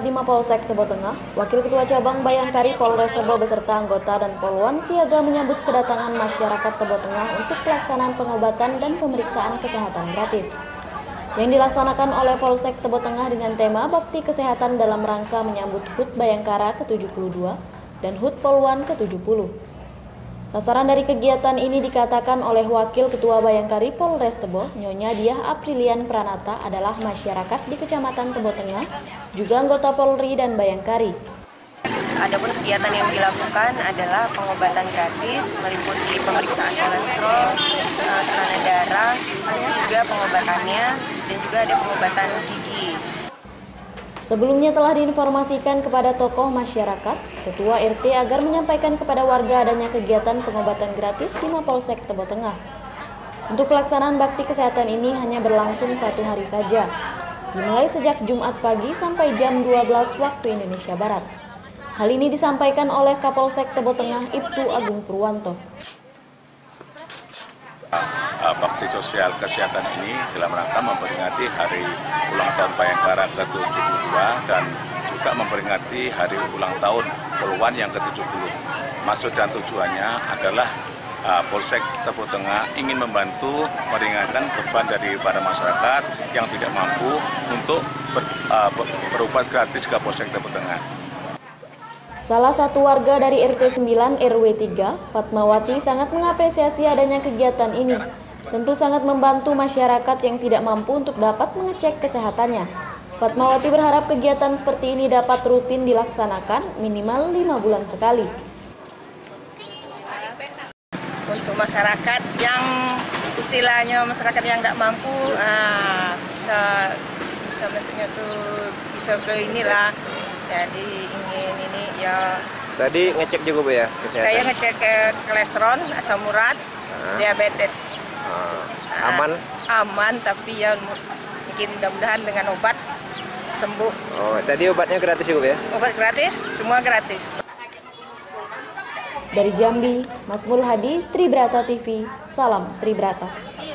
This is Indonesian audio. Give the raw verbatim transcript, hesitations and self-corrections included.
di Mapolsek Tebo Tengah, Wakil Ketua Cabang Bayangkari Polres Tebo beserta anggota dan poluan siaga menyambut kedatangan masyarakat Tebo Tengah untuk pelaksanaan pengobatan dan pemeriksaan kesehatan gratis yang dilaksanakan oleh Polsek Tebo Tengah dengan tema Bakti Kesehatan dalam rangka menyambut H U T Bayangkara ke tujuh puluh dua dan H U T Poluan ke tujuh puluh. Sasaran dari kegiatan ini dikatakan oleh Wakil Ketua Bayangkari Polres Tebo, Nyonya Diah Aprilian Pranata adalah masyarakat di Kecamatan Tebo Tengah, juga anggota Polri dan Bayangkari. Adapun kegiatan yang dilakukan adalah pengobatan gratis, meliputi pemeriksaan kolesterol, tekanan darah, juga pengobatannya, dan juga ada pengobatan gigi. Sebelumnya telah diinformasikan kepada tokoh masyarakat, Ketua R T agar menyampaikan kepada warga adanya kegiatan pengobatan gratis di Mapolsek Tebo Tengah. Untuk pelaksanaan bakti kesehatan ini hanya berlangsung satu hari saja, dimulai sejak Jumat pagi sampai jam dua belas waktu Indonesia Barat. Hal ini disampaikan oleh Kapolsek Tebo Tengah, Ibtu Agung Purwanto. Bakti sosial kesehatan ini dalam rangka memperingati hari ulang tahun Bayangkara ke tujuh puluh dua dan juga memperingati hari ulang tahun Poluan yang ke tujuh puluh. Maksud dan tujuannya adalah uh, Polsek Tebo Tengah ingin membantu meringankan beban dari para masyarakat yang tidak mampu untuk ber, uh, berobat gratis ke Polsek Tebo Tengah. Salah satu warga dari R T sembilan R W tiga, Fatmawati, sangat mengapresiasi adanya kegiatan ini. Tentu sangat membantu masyarakat yang tidak mampu untuk dapat mengecek kesehatannya. Fatmawati berharap kegiatan seperti ini dapat rutin dilaksanakan minimal lima bulan sekali. Untuk masyarakat yang istilahnya masyarakat yang tidak mampu, ah, bisa bisa maksudnya tuh bisa ke inilah. Jadi ingin ini ya. Tadi ngecek juga Bu ya kesehatan? Saya ngecek ke kolesterol, asam urat, ah. diabetes. Ah. Aman? Ah, aman, tapi ya mungkin mudah-mudahan dengan obat sembuh. Oh, tadi obatnya gratis juga ya? Obat gratis, semua gratis. Dari Jambi, Masmul Hadi, Tribrata T V, salam Tribrata.